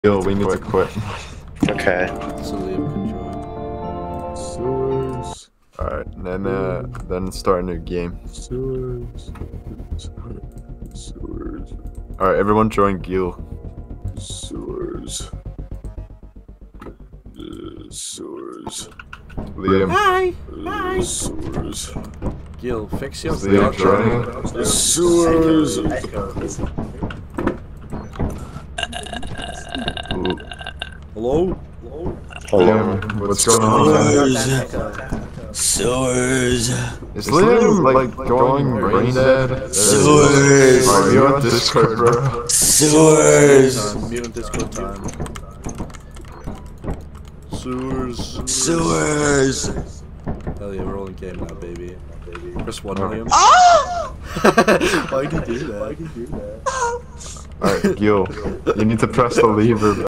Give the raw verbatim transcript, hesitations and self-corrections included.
Gil, we need to quit. Okay. So Liam can join. Sewers. Alright, then uh, then start a new game. Sewers. Sewers. Alright, everyone join Gil. Sewers. Uh, sewers. Liam. Hi! Hi! Sewers. Gil, fix your Liam joining. Sewers. Hello? Liam, what's going on? Sewers. Is Liam like going brain dead? Sewers. Are you on Discord, bro? Sewers. Time. Mute on Discord time. Sewers. Sewers. Hell yeah, we're all in game now, baby. baby. Press one, Oh. Liam. Ah! Why did you do that? Why did you do that? Alright, Gil, you need to press the lever.